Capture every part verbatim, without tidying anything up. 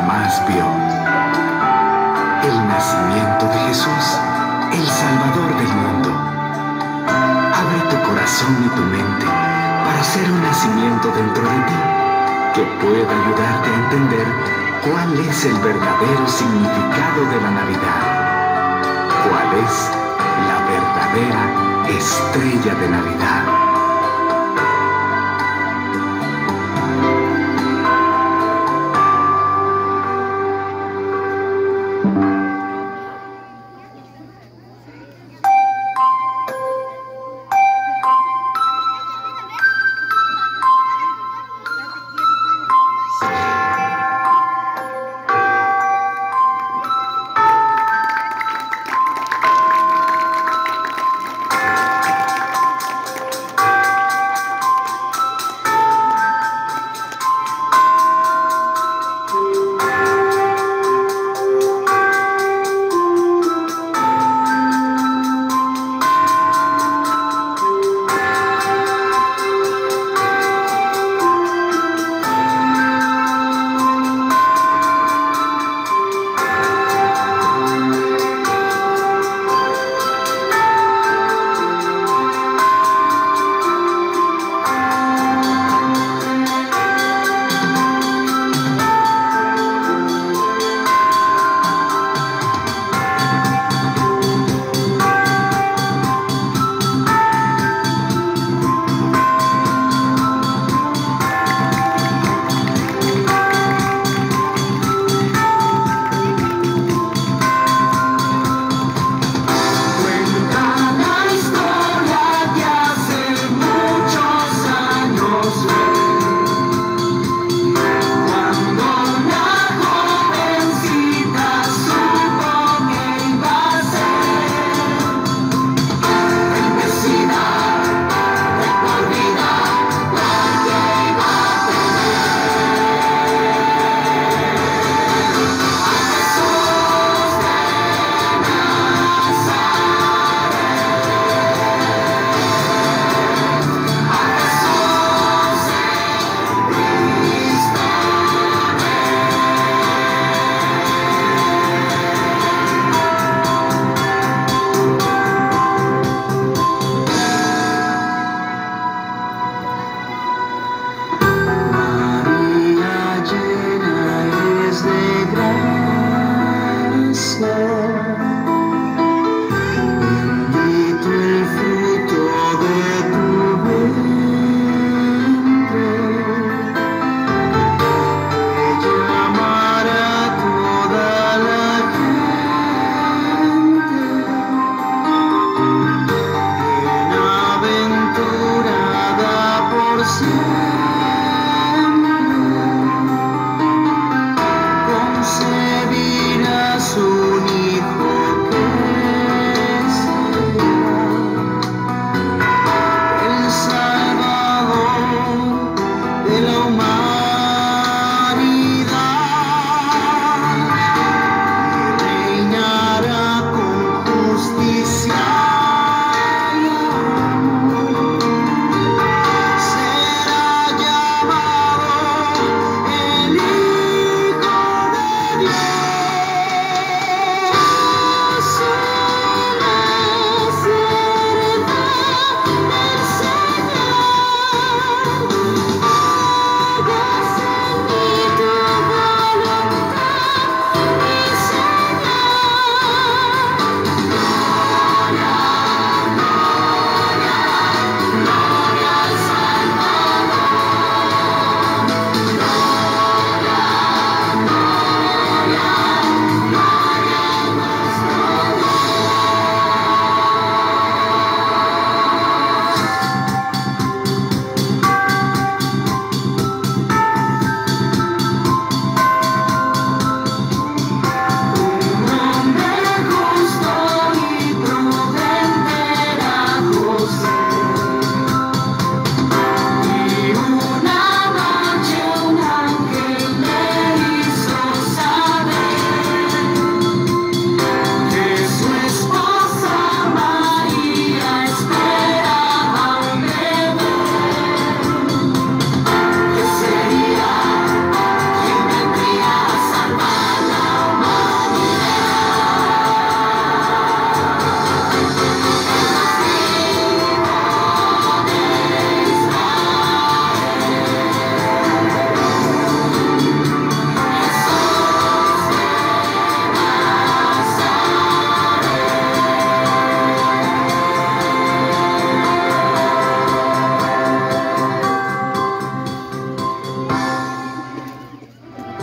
jamás vio. El nacimiento de Jesús, el Salvador del mundo. Abre tu corazón y tu mente para hacer un nacimiento dentro de ti que pueda ayudarte a entender cuál es el verdadero significado de la Navidad. ¿Cuál es la verdadera estrella de Navidad?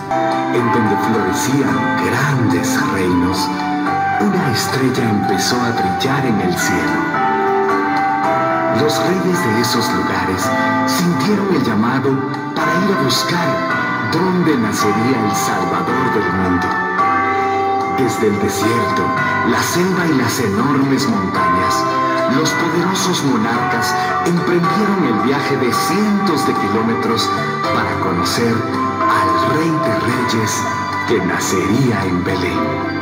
en donde florecían grandes reinos, una estrella empezó a brillar en el cielo. Los reyes de esos lugares sintieron el llamado para ir a buscar dónde nacería el Salvador del mundo. Desde el desierto, la selva y las enormes montañas, los poderosos monarcas emprendieron el viaje de cientos de kilómetros para conocer al Rey de Reyes que nacería en Belén.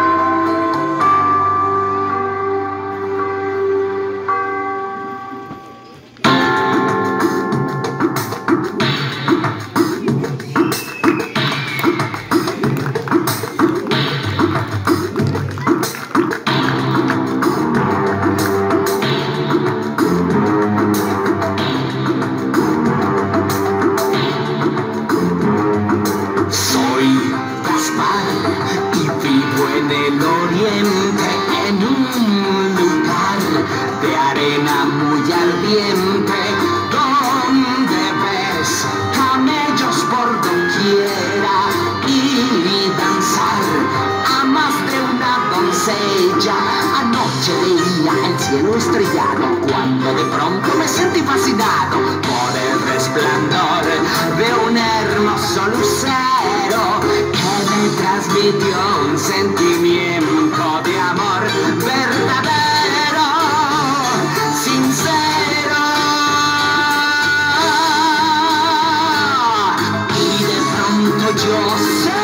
Anoche veía el cielo estrellado cuando de pronto me sentí fascinado por el resplandor de un hermoso lucero que me transmitió un sentimiento de amor verdadero, sincero. Y de pronto yo sé